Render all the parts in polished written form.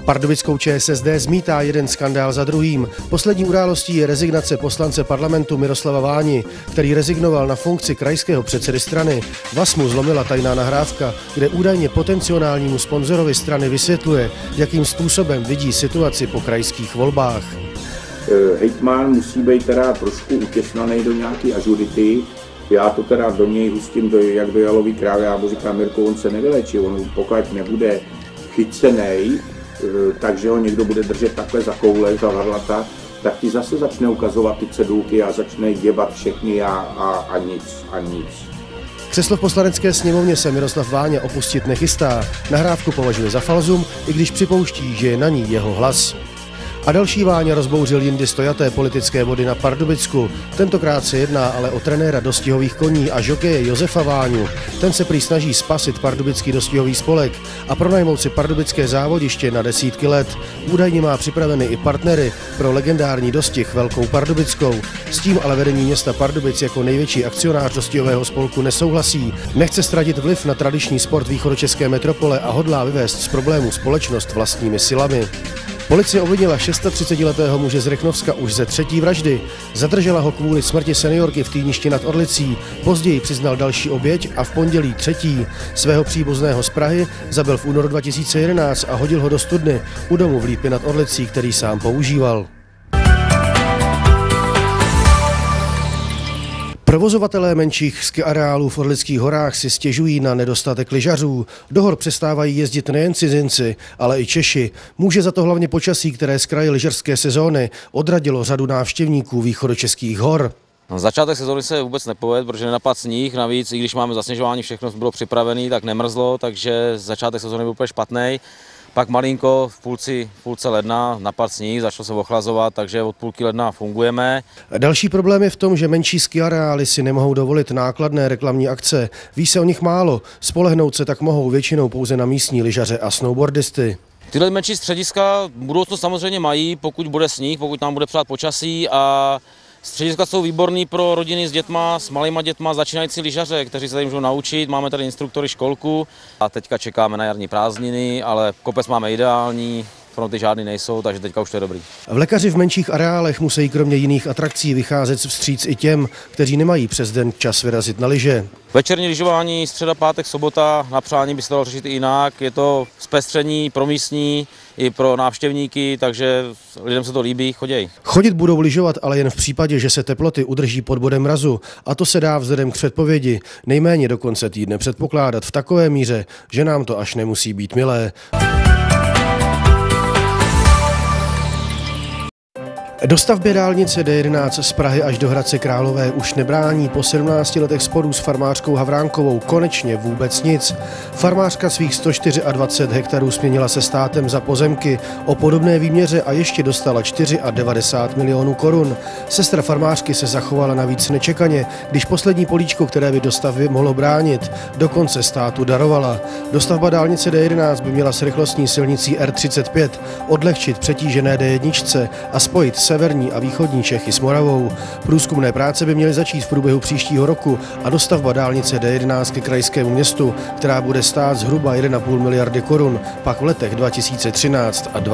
Pardubickou ČSSD zmítá jeden skandál za druhým. Poslední událostí je rezignace poslance parlamentu Miroslava Váni, který rezignoval na funkci krajského předsedy strany. Vaz mu zlomila tajná nahrávka, kde údajně potenciálnímu sponzorovi strany vysvětluje, jakým způsobem vidí situaci po krajských volbách. Hejtman musí být teda trošku utěsnaný do nějaké ažurity. Já to teda do něj hustím jak do jalový krávy, já mu říkám, Mirko, on se nevylečí, on pokud nebude chycenej, takže ho někdo bude držet takhle za koule, za varlata, tak ti zase začne ukazovat ty cedulky a začne děbat všechny a nic. Křeslo v poslanecké sněmovně se Miroslav Váňa opustit nechystá. Nahrávku považuje za falzum, i když připouští, že je na ní jeho hlas. A další Váňa rozbouřil jindy stojaté politické body na Pardubicku. Tentokrát se jedná ale o trenéra dostihových koní a žokeje Josefa Váňu. Ten se prý snaží spasit pardubický dostihový spolek a pronajmout si pardubické závodiště na desítky let. Údajně má připraveny i partnery pro legendární dostih Velkou Pardubickou. S tím ale vedení města Pardubic jako největší akcionář dostihového spolku nesouhlasí. Nechce ztratit vliv na tradiční sport východočeské metropole a hodlá vyvést z problémů společnost vlastními silami. Policie obvinila 36letého muže z Rychnovska už ze třetí vraždy. Zadržela ho kvůli smrti seniorky v Týništi nad Orlicí. Později přiznal další oběť a v pondělí třetí. Svého příbuzného z Prahy zabil v únoru 2011 a hodil ho do studny u domu v Lípě nad Orlicí, který sám používal. Provozovatelé menších ski areálů v Orlických horách si stěžují na nedostatek lyžařů. Do hor přestávají jezdit nejen cizinci, ale i Češi. Může za to hlavně počasí, které z kraje lyžařské sezóny odradilo řadu návštěvníků východočeských hor. Začátek sezóny se vůbec nepovedl, protože nenapadl sníh, navíc i když máme zasněžování, všechno bylo připravené, tak nemrzlo, takže začátek sezóny byl úplně špatný. Pak malinko v půlce ledna napadl sníh, začalo se ochlazovat, takže od půlky ledna fungujeme. Další problém je v tom, že menší ski areály si nemohou dovolit nákladné reklamní akce. Ví se o nich málo, spolehnout se tak mohou většinou pouze na místní lyžaře a snowboardisty. Tyhle menší střediska budoucnost samozřejmě mají, pokud bude sníh, pokud nám bude přát počasí, a střediska jsou výborný pro rodiny s dětma, s malýma dětma, začínající lyžaře, kteří se tady můžou naučit. Máme tady instruktory školku a teďka čekáme na jarní prázdniny, ale kopec máme ideální, fronty žádný nejsou, takže teďka už to je dobrý. Vlekaři v menších areálech musí kromě jiných atrakcí vycházet vstříc i těm, kteří nemají přes den čas vyrazit na lyže. Večerní lyžování, středa, pátek, sobota, na přání by se dalo řešit i jinak. Je to zpestření pro místní i pro návštěvníky, takže lidem se to líbí, chodějí. Chodit budou lyžovat, ale jen v případě, že se teploty udrží pod bodem mrazu. A to se dá vzhledem k předpovědi nejméně do konce týdne předpokládat v takové míře, že nám to až nemusí být milé. Dostavbě dálnice D11 z Prahy až do Hradce Králové už nebrání po 17 letech sporů s farmářkou Havránkovou konečně vůbec nic. Farmářka svých 124 hektarů směnila se státem za pozemky o podobné výměře a ještě dostala 94 milionů korun. Sestra farmářky se zachovala navíc nečekaně, když poslední políčko, které by dostavbě mohlo bránit, dokonce státu darovala. Dostavba dálnice D11 by měla s rychlostní silnicí R35 odlehčit přetížené D1 a spojit severní a východní Čechy s Moravou. Průzkumné práce by měly začít v průběhu příštího roku a dostavba dálnice D11 ke krajskému městu, která bude stát zhruba 1,5 miliardy korun, pak v letech 2013 a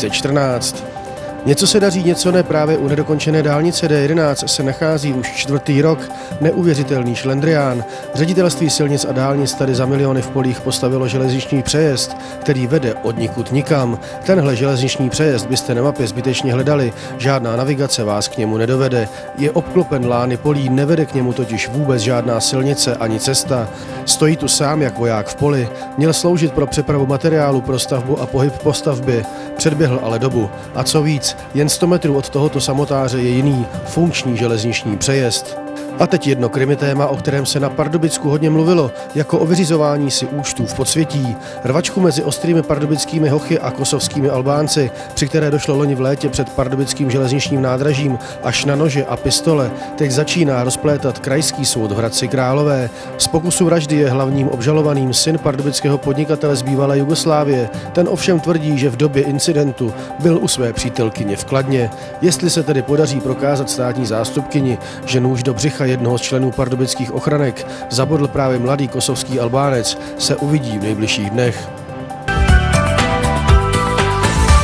2014. Něco se daří, něco ne. Právě u nedokončené dálnice D11 se nachází už čtvrtý rok neuvěřitelný šlendrián. Ředitelství silnic a dálnic tady za miliony v polích postavilo železniční přejezd, který vede odnikud nikam. Tenhle železniční přejezd byste na mapě zbytečně hledali, žádná navigace vás k němu nedovede. Je obklopen lány polí, nevede k němu totiž vůbec žádná silnice ani cesta. Stojí tu sám jak voják v poli. Měl sloužit pro přepravu materiálu pro stavbu a pohyb po stavbě. Předběhl ale dobu. A co víc, jen 100 metrů od tohoto samotáře je jiný, funkční železniční přejezd. A teď jedno krimi téma, o kterém se na Pardubicku hodně mluvilo, jako o vyřizování si účtů v podsvětí. Rvačku mezi ostrými pardubickými hochy a kosovskými Albánci, při které došlo loni v létě před pardubickým železničním nádražím až na nože a pistole, teď začíná rozplétat krajský soud v Hradci Králové. Z pokusu vraždy je hlavním obžalovaným syn pardubického podnikatele z bývalé Jugoslávie. Ten ovšem tvrdí, že v době incidentu byl u své přítelkyně v Kladně. Jestli se tedy podaří prokázat státní zástupkyni, že nůž do břicha jednoho z členů pardubických ochranek zabodl právě mladý kosovský Albánec, se uvidí v nejbližších dnech.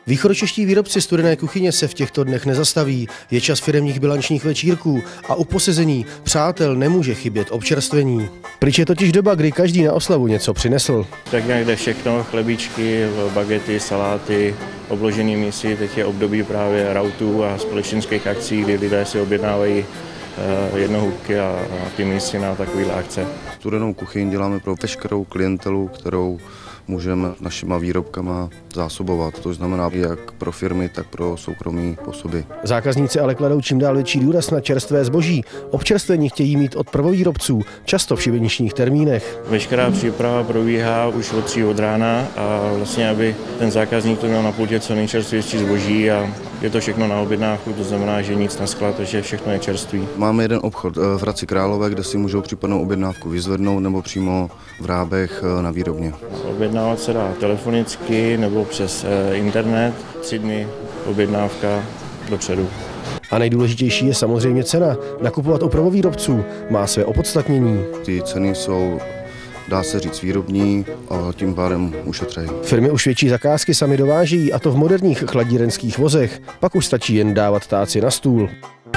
Východočeští výrobci studené kuchyně se v těchto dnech nezastaví. Je čas firemních bilančních večírků a u posezení přátel nemůže chybět občerstvení. Pryč je totiž doba, kdy každý na oslavu něco přinesl. Tak nějak jde všechno, chlebíčky, bagety, saláty, obložený mísy. Teď je období právě rautů a společenských akcí, kdy lidé si objednávají jednohubky a ty mísy na takovýhle akce. Studenou kuchyň děláme pro veškerou klientelu, kterou můžeme našima výrobkama zásobovat. To znamená jak pro firmy, tak pro soukromé osoby. Zákazníci ale kladou čím dál větší důraz na čerstvé zboží. Občerstvení chtějí mít od prvovýrobců, často v šibeničních termínech. Veškerá příprava probíhá už od 3 od rána a vlastně, aby ten zákazník to měl na pultě co nejčerstvější zboží a je to všechno na objednávku, to znamená, že nic na sklad, takže všechno je čerství. Máme jeden obchod v Hradci Králové, kde si můžou případnou objednávku vyzvednout nebo přímo v Rábech na výrobně. Objednávat se dá telefonicky nebo přes internet, 3 dny objednávka dopředu. A nejdůležitější je samozřejmě cena. Nakupovat u prvovýrobců má své opodstatnění. Ty ceny jsou, dá se říct, výrobní a tím pádem ušetřejí. Firmy už větší zakázky sami dovážejí, a to v moderních chladírenských vozech. Pak už stačí jen dávat táci na stůl.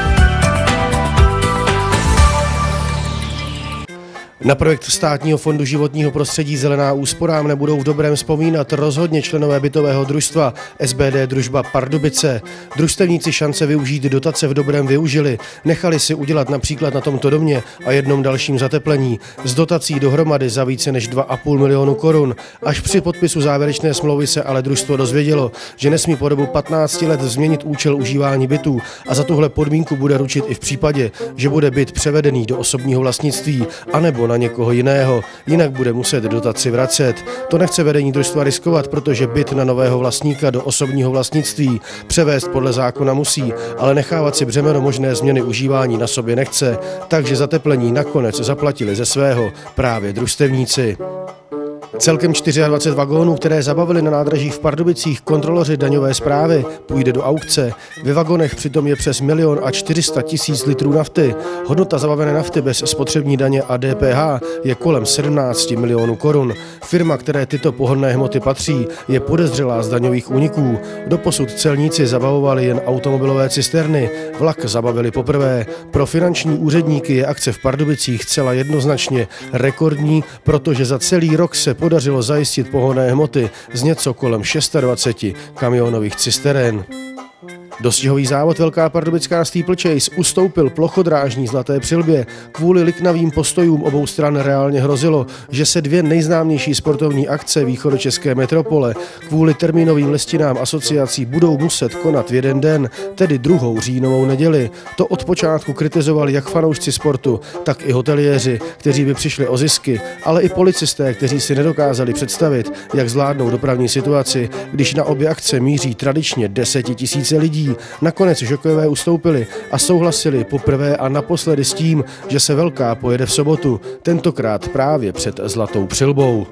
Na projekt Státního fondu životního prostředí Zelená úsporám nebudou v dobrém vzpomínat rozhodně členové bytového družstva SBD Družba Pardubice. Družstevníci šance využít dotace v dobrém využili. Nechali si udělat například na tomto domě a jednom dalším zateplení. Z dotací dohromady za více než 2,5 milionu korun. Až při podpisu závěrečné smlouvy se ale družstvo dozvědělo, že nesmí po dobu 15 let změnit účel užívání bytů a za tuhle podmínku bude ručit i v případě, že bude byt převedený do osobního vlastnictví anebo na někoho jiného, jinak bude muset dotaci vracet. To nechce vedení družstva riskovat, protože byt na nového vlastníka do osobního vlastnictví převést podle zákona musí, ale nechávat si břemeno možné změny užívání na sobě nechce, takže zateplení nakonec zaplatili ze svého právě družstevníci. Celkem 24 vagónů, které zabavili na nádraží v Pardubicích kontroloři daňové správy, půjde do aukce. Ve vagonech přitom je přes 1 400 000 litrů nafty. Hodnota zabavené nafty bez spotřební daně a DPH je kolem 17 milionů korun. Firma, které tyto pohonné hmoty patří, je podezřelá z daňových úniků. Doposud celníci zabavovali jen automobilové cisterny. Vlak zabavili poprvé. Pro finanční úředníky je akce v Pardubicích zcela jednoznačně rekordní, protože za celý rok se podařilo zajistit pohonné hmoty z něco kolem 26 kamionových cisteren. Dostihový závod Velká pardubická Steeplechase ustoupil plochodrážní Zlaté přilbě. Kvůli liknavým postojům obou stran reálně hrozilo, že se 2 nejznámější sportovní akce východočeské metropole kvůli termínovým listinám asociací budou muset konat v jeden den, tedy 2. říjnovou neděli. To od počátku kritizovali jak fanoušci sportu, tak i hoteliéři, kteří by přišli o zisky, ale i policisté, kteří si nedokázali představit, jak zvládnou dopravní situaci, když na obě akce míří tradičně 10 000 lidí. Nakonec žokové ustoupili a souhlasili poprvé a naposledy s tím, že se Velká pojede v sobotu, tentokrát právě před Zlatou přilbou.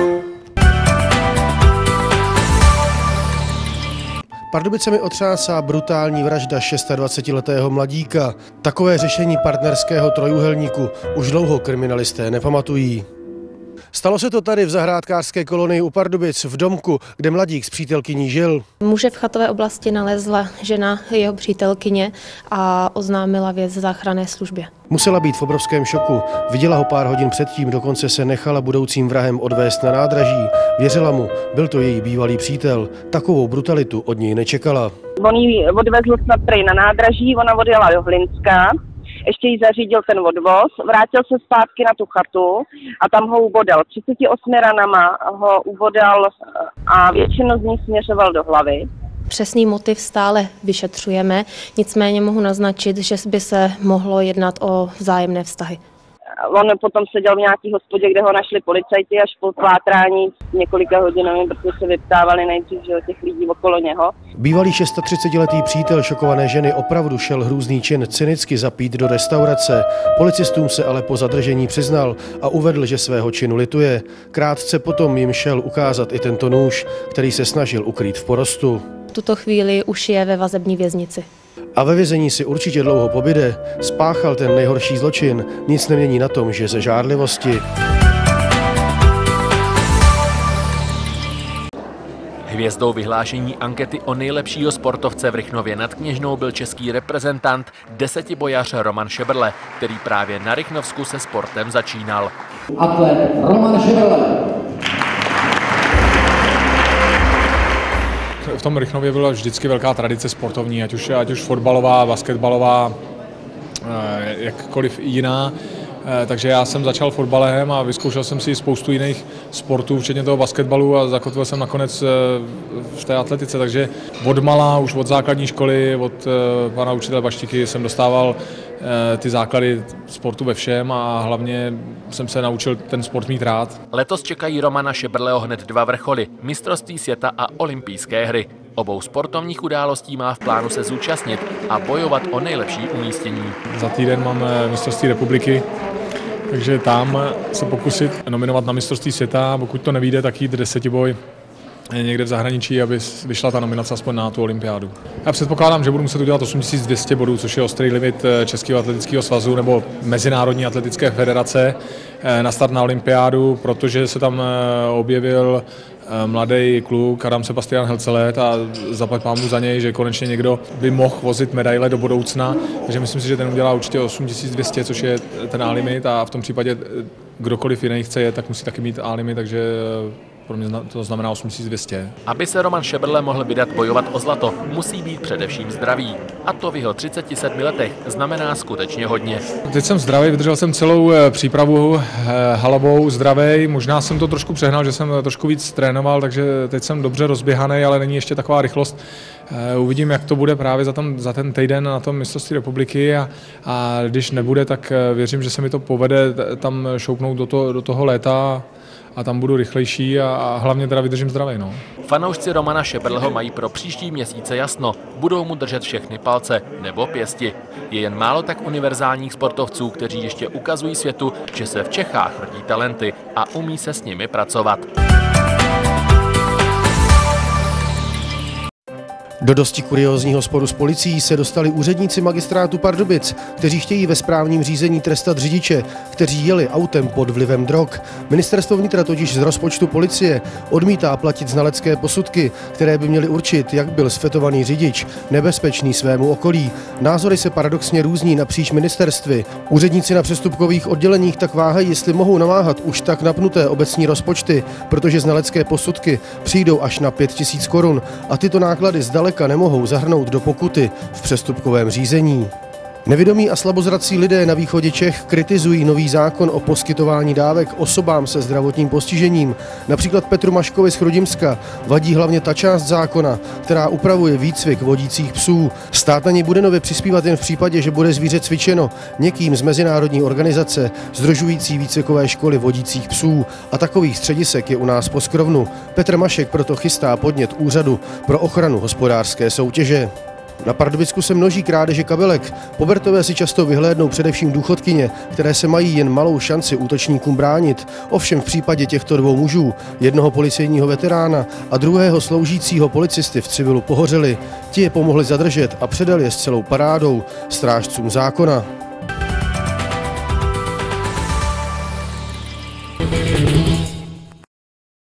Pardubicemi otřásá brutální vražda 26letého mladíka. Takové řešení partnerského trojúhelníku už dlouho kriminalisté nepamatují. Stalo se to tady v zahrádkářské kolonii u Pardubic, v domku, kde mladík s přítelkyní žil. Muže v chatové oblasti nalezla žena jeho přítelkyně a oznámila věc záchranné službě. Musela být v obrovském šoku. Viděla ho pár hodin předtím, dokonce se nechala budoucím vrahem odvést na nádraží. Věřila mu, byl to její bývalý přítel. Takovou brutalitu od něj nečekala. On ji odvezl snad prej na nádraží, ona odjela do Hlinska. Ještě jí zařídil ten odvoz, vrátil se zpátky na tu chatu a tam ho ubodal. 38 ranama ho ubodal a většinu z nich směřoval do hlavy. Přesný motiv stále vyšetřujeme, nicméně mohu naznačit, že by se mohlo jednat o vzájemné vztahy. On potom seděl v nějaký hospodě, kde ho našli policajti až po pátrání několika hodinami, protože se vyptávali nejdřív těch lidí okolo něho. Bývalý 36letý přítel šokované ženy opravdu šel hrůzný čin cynicky zapít do restaurace. Policistům se ale po zadržení přiznal a uvedl, že svého činu lituje. Krátce potom jim šel ukázat i tento nůž, který se snažil ukrýt v porostu. V tuto chvíli už je ve vazební věznici. A ve vězení si určitě dlouho pobyde. Spáchal ten nejhorší zločin. Nic nemění na tom, že ze žárlivosti. Hvězdou vyhlášení ankety o nejlepšího sportovce v Rychnově nad Kněžnou byl český reprezentant, desetibojař Roman Šebrle, který právě na Rychnovsku se sportem začínal. Atlet Roman Šebrle. V tom Rychnově byla vždycky velká tradice sportovní, ať už fotbalová, basketbalová, jakkoliv jiná. Takže já jsem začal fotbalem a vyzkoušel jsem si spoustu jiných sportů, včetně toho basketbalu, a zakotvil jsem nakonec v té atletice. Takže odmala, už od základní školy, od pana učitele Baštiky jsem dostával ty základy sportu ve všem a hlavně jsem se naučil ten sport mít rád. Letos čekají Romana Šebrleho hned 2 vrcholy, mistrovství světa a olympijské hry. Obou sportovních událostí má v plánu se zúčastnit a bojovat o nejlepší umístění. Za týden máme mistrovství republiky, takže tam se pokusit nominovat na mistrovství světa, pokud to nevyjde, tak jít desetiboj někde v zahraničí, aby vyšla ta nominace aspoň na tu olympiádu. Já předpokládám, že budu muset udělat 8200 bodů, což je ostrý limit Českého atletického svazu nebo Mezinárodní atletické federace na start na olympiádu, protože se tam objevil mladý kluk Adam Sebastian Helcelet a zaplať pánbůh za něj, že konečně někdo by mohl vozit medaile do budoucna. Takže myslím si, že ten udělá určitě 8200, což je ten A-limit, a v tom případě kdokoliv jiný chce jet, tak musí taky mít A-limit, takže pro mě to znamená 8200. Aby se Roman Šebrle mohl vydat bojovat o zlato, musí být především zdravý. A to v jeho 37 letech znamená skutečně hodně. Teď jsem zdravý, vydržel jsem celou přípravu halovou, zdravý. Možná jsem to trošku přehnal, že jsem trošku víc trénoval, takže teď jsem dobře rozběhaný, ale není ještě taková rychlost. Uvidím, jak to bude právě za ten týden na tom mistrovství republiky, a když nebude, tak věřím, že se mi to povede tam šoupnout do toho léta a tam budu rychlejší a hlavně teda vydržím zdravý. No. Fanoušci Romana Šebrleho mají pro příští měsíce jasno. Budou mu držet všechny palce nebo pěsti. Je jen málo tak univerzálních sportovců, kteří ještě ukazují světu, že se v Čechách rodí talenty a umí se s nimi pracovat. Do dosti kuriózního sporu s policií se dostali úředníci magistrátu Pardubic, kteří chtějí ve správním řízení trestat řidiče, kteří jeli autem pod vlivem drog. Ministerstvo vnitra totiž z rozpočtu policie odmítá platit znalecké posudky, které by měly určit, jak byl sfetovaný řidič nebezpečný svému okolí. Názory se paradoxně různí napříč ministerstvy. Úředníci na přestupkových odděleních tak váhají, jestli mohou namáhat už tak napnuté obecní rozpočty, protože znalecké posudky přijdou až na 5000 korun a tyto náklady zdaleka nemohou zahrnout do pokuty v přestupkovém řízení. Nevidomí a slabozrací lidé na východě Čech kritizují nový zákon o poskytování dávek osobám se zdravotním postižením. Například Petru Maškovi z Chrudimska vadí hlavně ta část zákona, která upravuje výcvik vodících psů. Stát na něj bude nově přispívat jen v případě, že bude zvíře cvičeno někým z mezinárodní organizace sdružující výcvikové školy vodících psů. A takových středisek je u nás po Skrovnu. Petr Mašek proto chystá podnět Úřadu pro ochranu hospodářské soutěže. Na Pardubicku se množí krádeže kabelek. Pobertové si často vyhlédnou především důchodkyně, které se mají jen malou šanci útočníkům bránit. Ovšem v případě těchto dvou mužů, jednoho policejního veterána a druhého sloužícího policisty v civilu pohořeli. Ti je pomohli zadržet a předali je s celou parádou strážcům zákona.